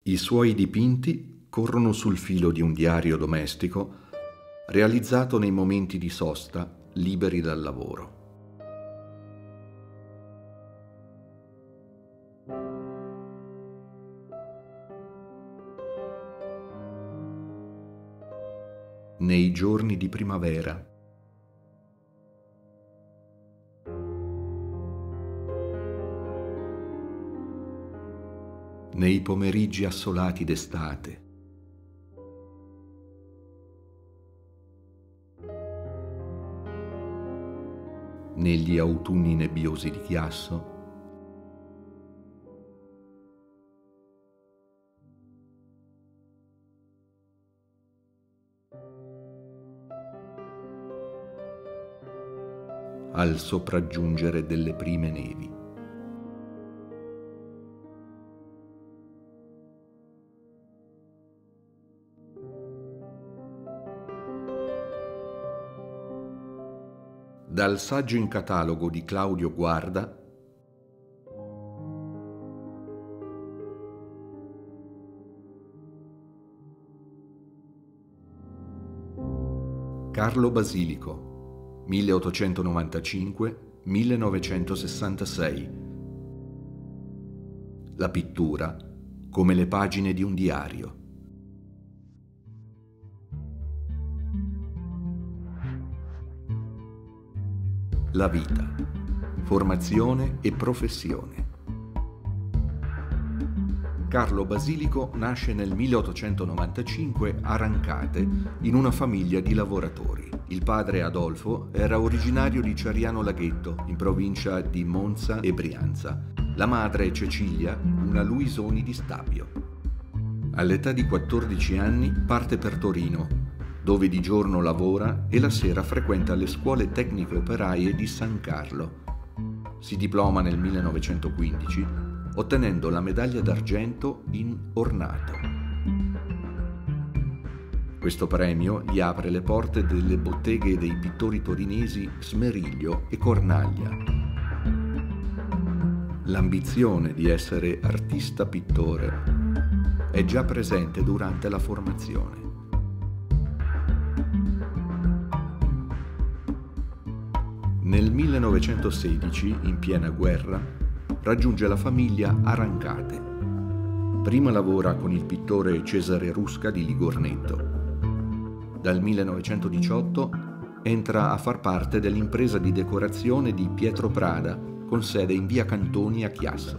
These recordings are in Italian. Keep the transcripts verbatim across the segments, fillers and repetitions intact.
I suoi dipinti corrono sul filo di un diario domestico realizzato nei momenti di sosta liberi dal lavoro. Nei giorni di primavera, nei pomeriggi assolati d'estate, negli autunni nebbiosi di Chiasso, al sopraggiungere delle prime nevi. Dal saggio in catalogo di Claudio Guarda, Carlo Basilico, milleottocentonovantacinque millenovecentosessantasei. La pittura come le pagine di un diario. La vita, formazione e professione. Carlo Basilico nasce nel milleottocentonovantacinque a Rancate in una famiglia di lavoratori. Il padre Adolfo era originario di Ceriano Laghetto, in provincia di Monza e Brianza. La madre Cecilia, una Luisoni di Stabio. All'età di quattordici anni parte per Torino, dove di giorno lavora e la sera frequenta le scuole tecniche operaie di San Carlo. Si diploma nel millenovecentoquindici, ottenendo la medaglia d'argento in ornato. Questo premio gli apre le porte delle botteghe dei pittori torinesi Smeriglio e Cornaglia. L'ambizione di essere artista pittore è già presente durante la formazione. Nel millenovecentosedici, in piena guerra, raggiunge la famiglia a Rancate. Prima lavora con il pittore Cesare Rusca di Ligornetto. Dal millenovecentodiciotto entra a far parte dell'impresa di decorazione di Pietro Prada, con sede in via Cantoni a Chiasso.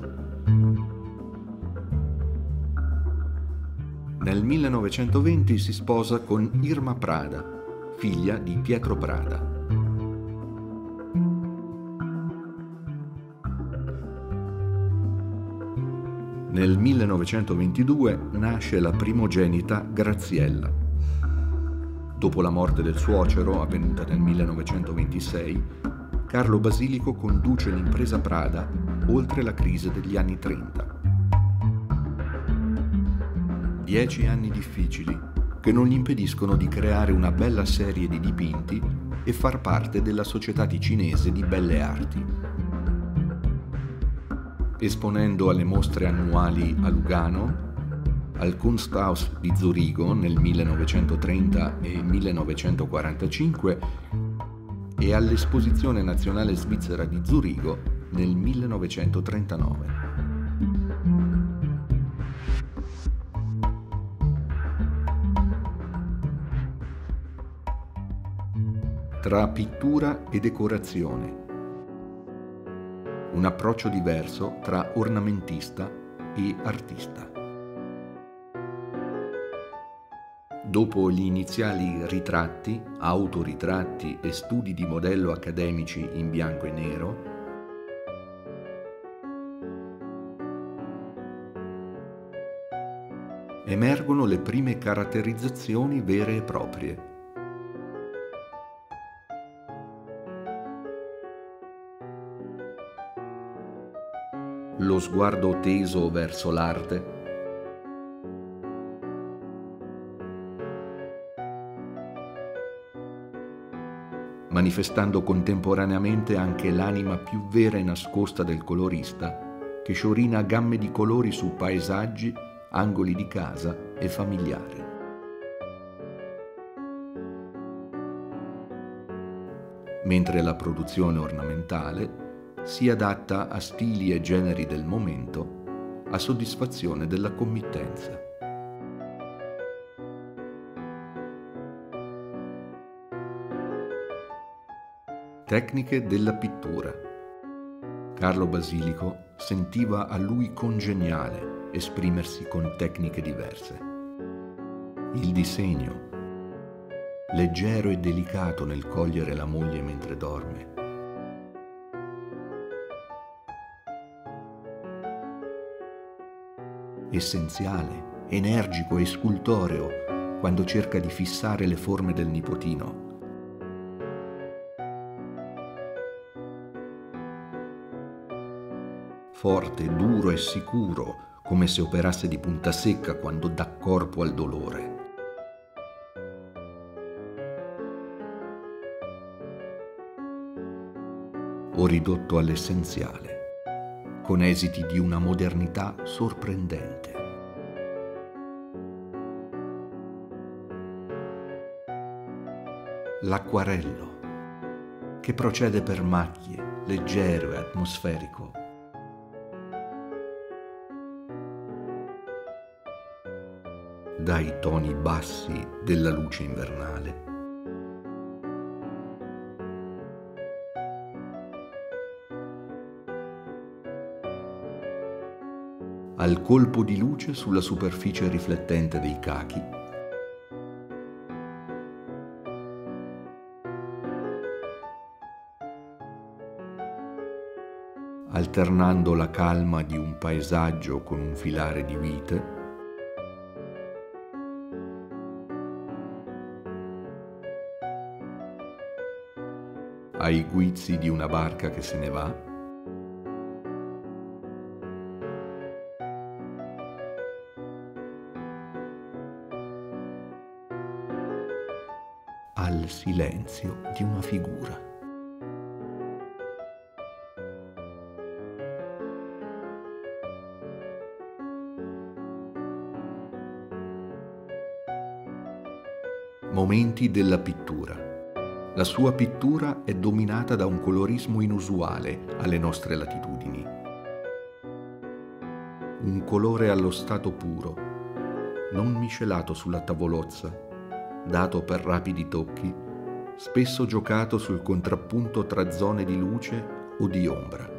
Nel millenovecentoventi si sposa con Irma Prada, figlia di Pietro Prada. Nel millenovecentoventidue nasce la primogenita Graziella. Dopo la morte del suocero, avvenuta nel millenovecentoventisei, Carlo Basilico conduce l'impresa Prada oltre la crisi degli anni trenta. Dieci anni difficili che non gli impediscono di creare una bella serie di dipinti e far parte della Società Ticinese di Belle Arti. Esponendo alle mostre annuali a Lugano, al Kunsthaus di Zurigo nel millenovecentotrenta e millenovecentoquarantacinque e all'Esposizione Nazionale Svizzera di Zurigo nel millenovecentotrentanove. Tra pittura e decorazione. Un approccio diverso tra ornamentista e artista. Dopo gli iniziali ritratti, autoritratti e studi di modello accademici in bianco e nero, emergono le prime caratterizzazioni vere e proprie. Lo sguardo teso verso l'arte, manifestando contemporaneamente anche l'anima più vera e nascosta del colorista, che sciorina gamme di colori su paesaggi angoli di casa e familiari. Mentre la produzione ornamentale si adatta a stili e generi del momento a soddisfazione della committenza. Tecniche della pittura. Carlo Basilico sentiva a lui congeniale esprimersi con tecniche diverse. Il disegno, leggero e delicato nel cogliere la moglie mentre dorme. Essenziale, energico e scultoreo quando cerca di fissare le forme del nipotino. Forte, duro e sicuro, come se operasse di punta secca quando dà corpo al dolore. O ridotto all'essenziale, con esiti di una modernità sorprendente. L'acquarello, che procede per macchie, leggero e atmosferico. Dai toni bassi della luce invernale al colpo di luce sulla superficie riflettente dei cachi, alternando la calma di un paesaggio con un filare di vite, ai guizzi di una barca che se ne va, al silenzio di una figura. Momenti della pittura. La sua pittura è dominata da un colorismo inusuale alle nostre latitudini. Un colore allo stato puro, non miscelato sulla tavolozza, dato per rapidi tocchi, spesso giocato sul contrappunto tra zone di luce o di ombra.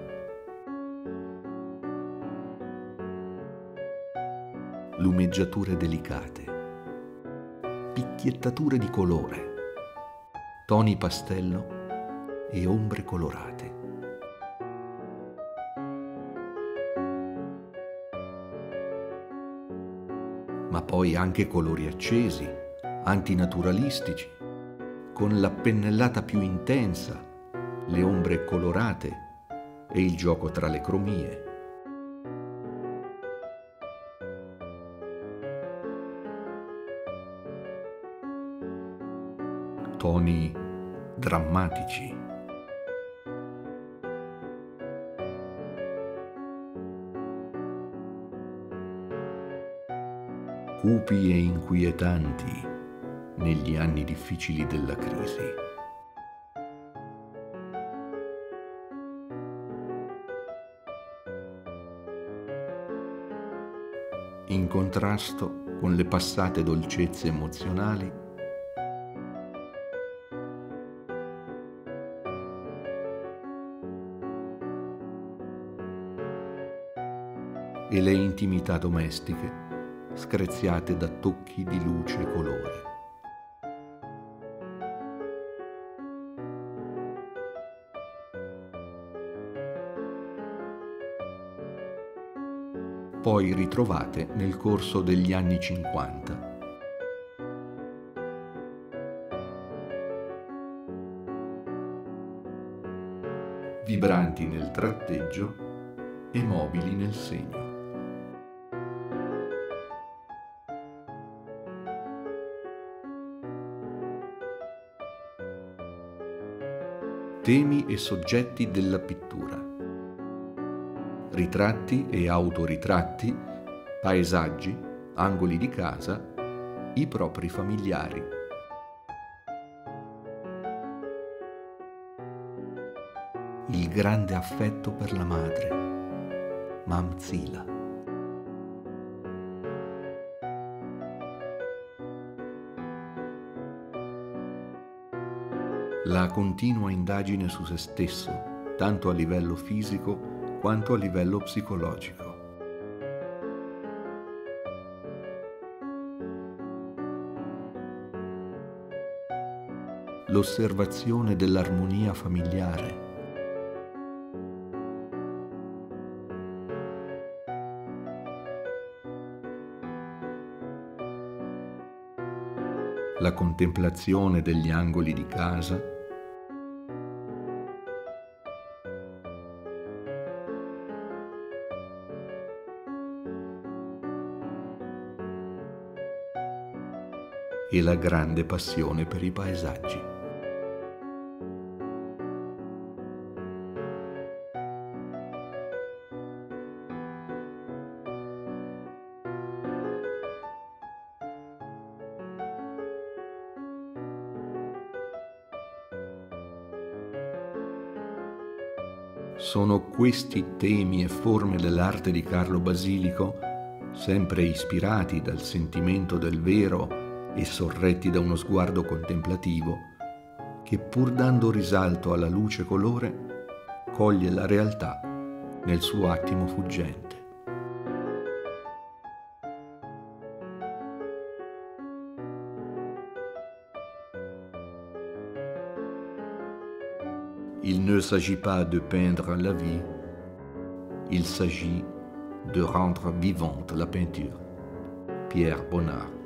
Lumeggiature delicate, picchiettature di colore, toni pastello e ombre colorate. Ma poi anche colori accesi, antinaturalistici, con la pennellata più intensa, le ombre colorate e il gioco tra le cromie. Toni drammatici. Cupi e inquietanti negli anni difficili della crisi. In contrasto con le passate dolcezze emozionali e le intimità domestiche screziate da tocchi di luce e colore. Poi ritrovate nel corso degli anni cinquanta. Vibranti nel tratteggio e mobili nel segno. Temi e soggetti della pittura. Ritratti e autoritratti paesaggi, angoli di casa, i propri familiari. Il grande affetto per la madre, Mam Zila. La continua indagine su se stesso, tanto a livello fisico quanto a livello psicologico. L'osservazione dell'armonia familiare. La contemplazione degli angoli di casa. E la grande passione per i paesaggi. Sono questi temi e forme dell'arte di Carlo Basilico, sempre ispirati dal sentimento del vero e sorretti da uno sguardo contemplativo, che pur dando risalto alla luce colore, coglie la realtà nel suo attimo fuggente. Il ne s'agit pas de peindre la vie, il s'agit de rendre vivante la peinture. Pierre Bonnard.